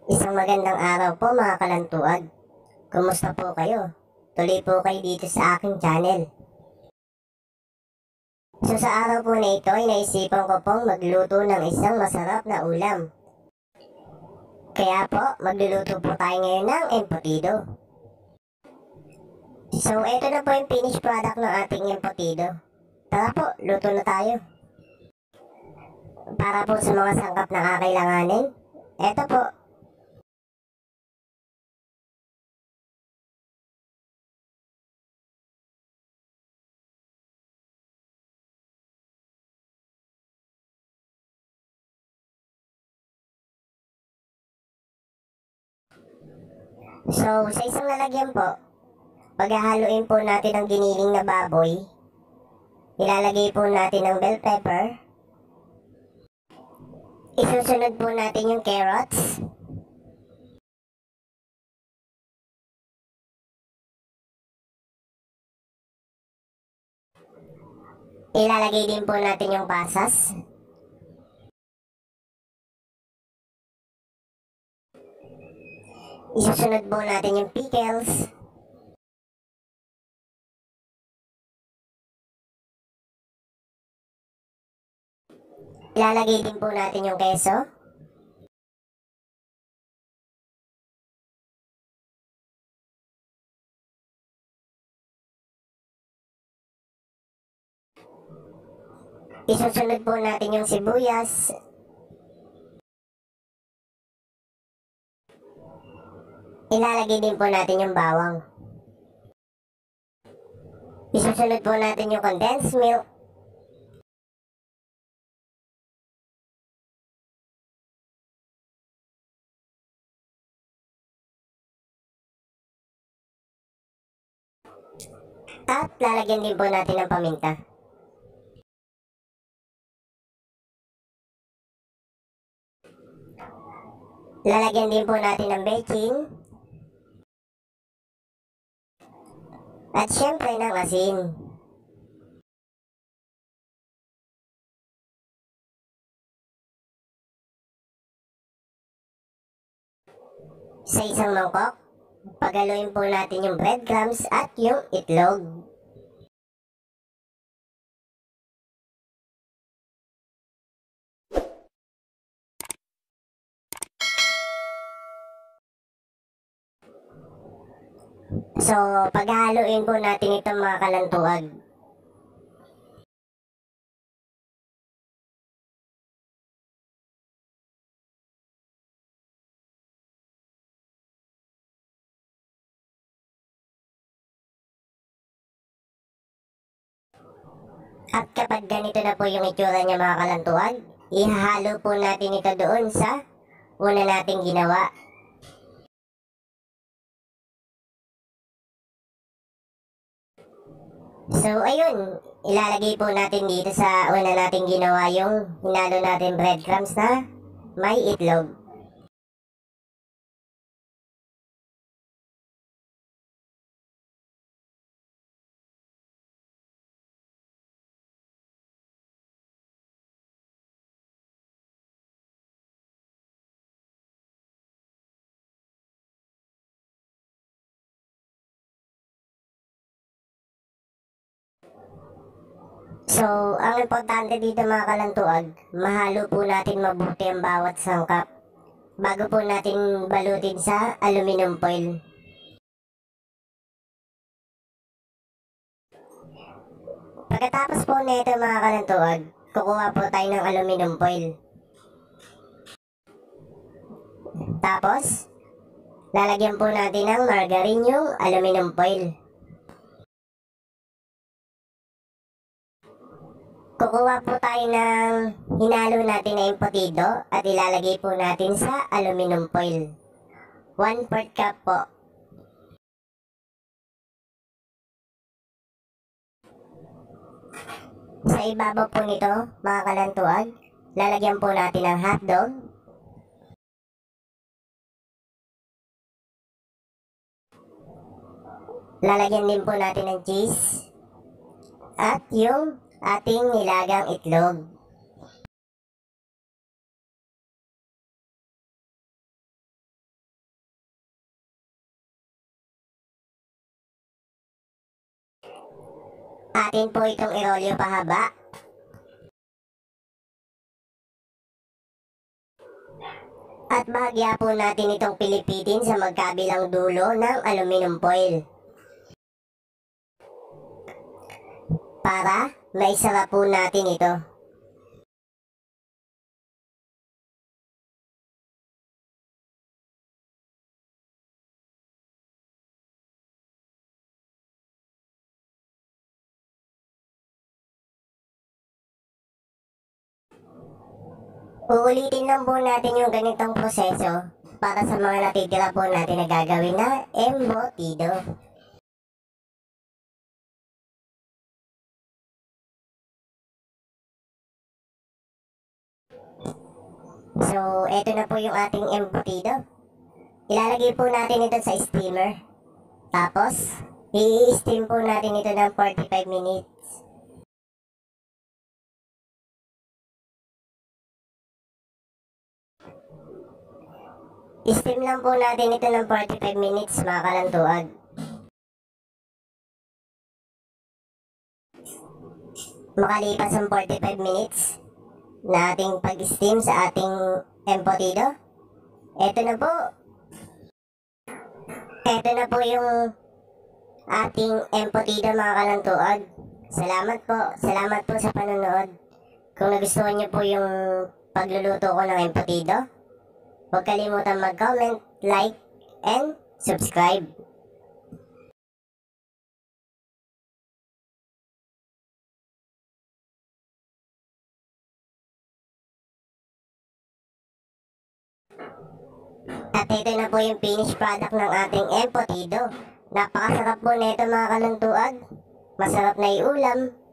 Isang magandang araw po mga kalantuag. Kumusta po kayo? Tuloy po kayo dito sa aking channel. So sa araw po na ito ay naisipan ko pong magluto ng isang masarap na ulam. Kaya po magluluto po tayo ngayon ng embutido. So ito na po yung finished product ng ating embutido. Tara po, luto na tayo. Para po sa mga sangkap na kakailanganin, eto po. So sa isang lalagyan po, paghahaluin po natin ang giniling na baboy, ilalagay po natin ang bell pepper, isusunod po natin yung carrots, ilalagay din po natin yung pasas, isusunod po natin yung pickles, ilalagay din po natin yung keso, isusunod po natin yung sibuyas, ilalagay din po natin yung bawang, isusunod po natin yung condensed milk, at lalagyan din po natin ng paminta. Lalagyan din po natin ng baking. At syempre ng asin. Sa isang mangkok, pagaluin po natin yung breadcrumbs at yung itlog. So, paghahaluin po natin itong mga kalantuag. At kapag ganito na po yung itsura niya mga kalantuag, ihahalo po natin ito doon sa una nating ginawa. So ayun, ilalagay po natin dito sa una nating ginawa yung hinalo natin breadcrumbs na may itlog. So, ang importante dito mga kalantuag, mahalo po natin mabuti ang bawat sangkap bago po natin balutin sa aluminum foil. Pagkatapos po nito mga kalantuag, kukuha po tayo ng aluminum foil. Tapos, lalagyan po natin ng margarine yung aluminum foil. Kukuha po tayo ng hinalo natin na embutido at ilalagay po natin sa aluminum foil. 1/4 cup po. Sa ibabaw po nito, mga kalantuag, lalagyan po natin ng hotdog. Lalagyan din po natin ng cheese. At yung ating nilagang itlog. Atin po itong irolyo pahaba. At bahagya po natin itong pilipitin sa magkabilang dulo ng aluminum foil. Para maisara po natin ito. Uulitin lang po natin yung ganitong proseso para sa mga natitira po natin na gagawin na embutido. So, eto na po yung ating embutido. Ilalagay po natin ito sa steamer. Tapos, i-steam po natin ito ng 45 minutes. I-steam lang po natin ito ng 45 minutes mga kalantuag. Makalipas ang 45 minutes na ating pag-steam sa ating embutido, eto na po. Eto na po yung ating embutido mga kalantuag. Salamat po sa panonood. Kung nagustuhan niyo po yung pagluluto ko ng embutido, huwag kalimutan mag-comment, like, and subscribe. At ito na po yung finished product ng ating embutido. Napakasarap po nito mga kalantuag. Masarap na iulam,